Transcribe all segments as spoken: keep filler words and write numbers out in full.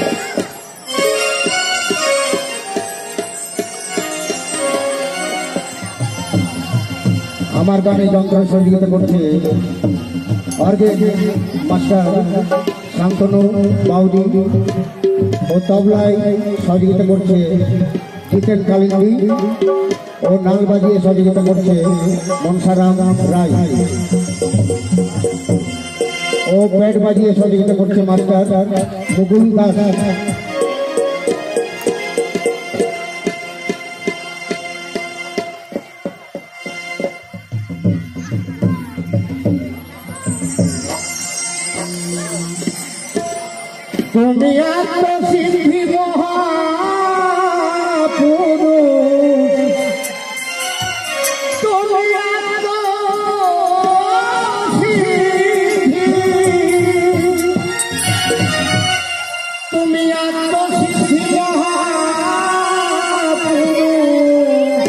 আমার গানে যন্ত্র সহযোগিতা করছে অর্গেন মাস্টার শান্তনু বাউদি ও তবলায় সহযোগিতা করছে জিতেন কালিন্দি ও নাল বাজিয়ে সহযোগিতা করছে মনসারাম রায় ও ব্যাট বাজিয়ে সহযোগিতা করছে মাস্টার মুকুল দাস। তুমি আত্মসিদ্ধি মহাপুরুষ, তুমি আত্মসিদ্ধি, তুমি আত্মসিদ্ধি মহাপুরুষ,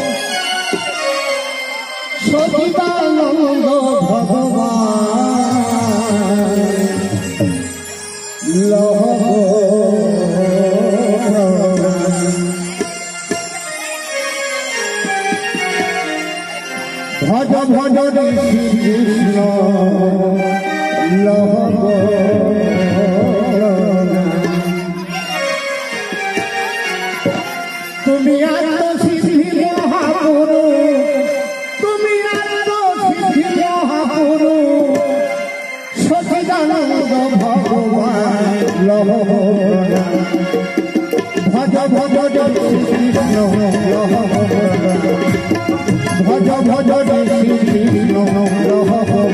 সচিদানন্দ ভগবান লহ ভজ ভজ ঋষি কৃষ্ণ লহ তুমি আত্মসিদ্ধি মহাপুরুষ, তুমি আত্মসিদ্ধি মহাপুরুষ, সচিদানন্দ ভগবান লহ ভজ ভজ ঋষি কৃষ্ণ লহ ভজ ভজ ঋষি কৃষ্ণ লহ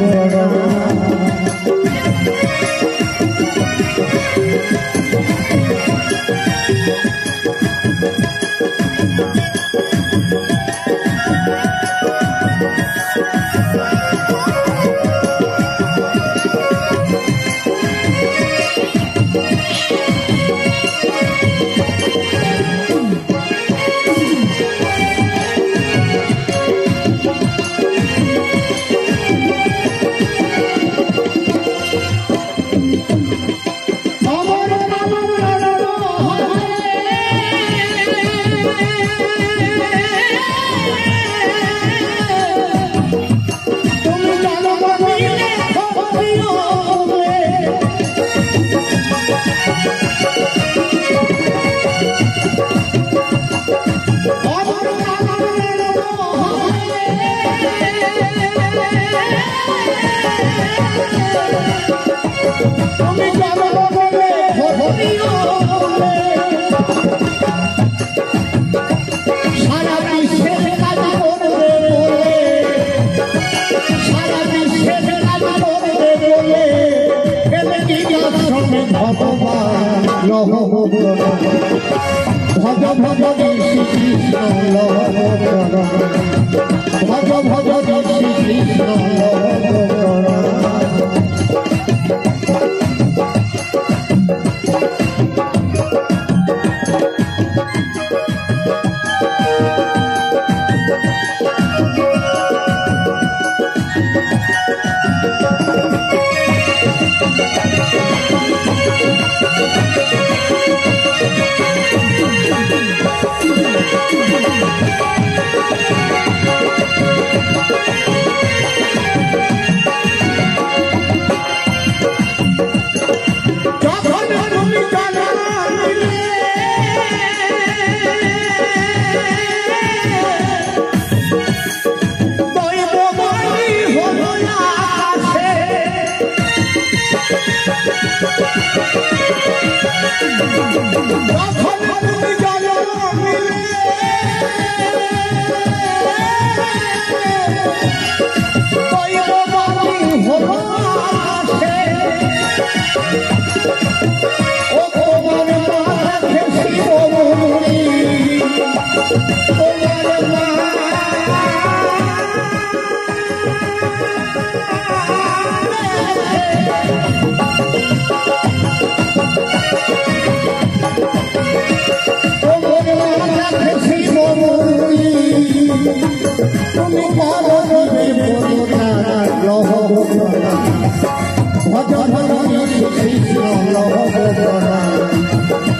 সারা বিশ্বের কাজ করবে বলে, সারা বিশ্বের কাজ করবে বলে ভগবান লহ ভজ ভজ ঋষি কৃষ্ণ লহ ভজ ভজ ঋষি কৃষ্ণ লহ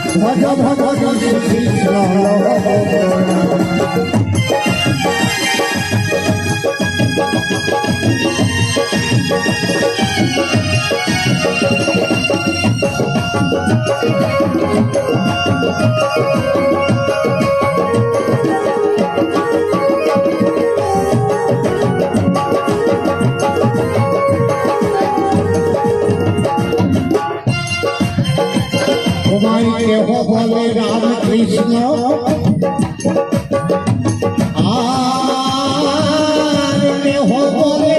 ভজ ভজ কৃষ্ণ লহ কেহ বলে রাম কৃষ্ণ আর কেহ বলে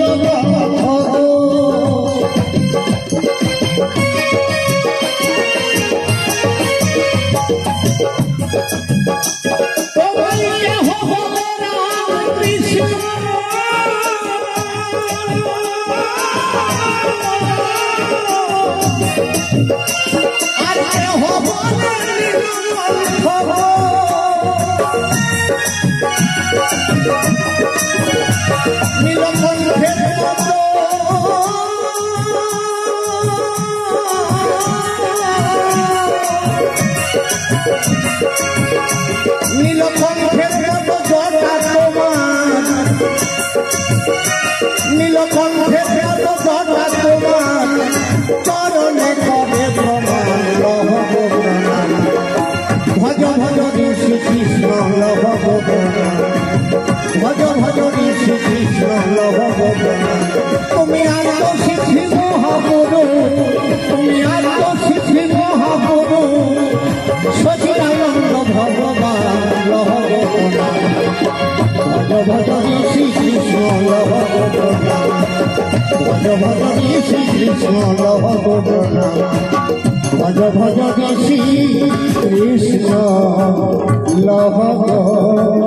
নীলকণ্ঠের মতো জটা তোমার নীলকণ্ঠের মতো জটা তোমার চরণে করে প্রমাণ লহ প্রণাম ভজ ভজ ঋষি কৃষ্ণ লহ প্রণাম ভজ ভজ ঋষি কৃষ্ণ লহ প্রণাম তুমি আত্মসিদ্ধি মহাগুরু তুমি আত্মসিদ্ধি মহাগুরু সচিদানন্দ ভগবান লহ প্রণাম ভজ ভজ ঋষি কৃষ্ণ লহ প্রণাম ভজ ভজ ঋষি কৃষ্ণ লহ প্রণাম ভজ ভজ ঋষি কৃষ্ণ লহ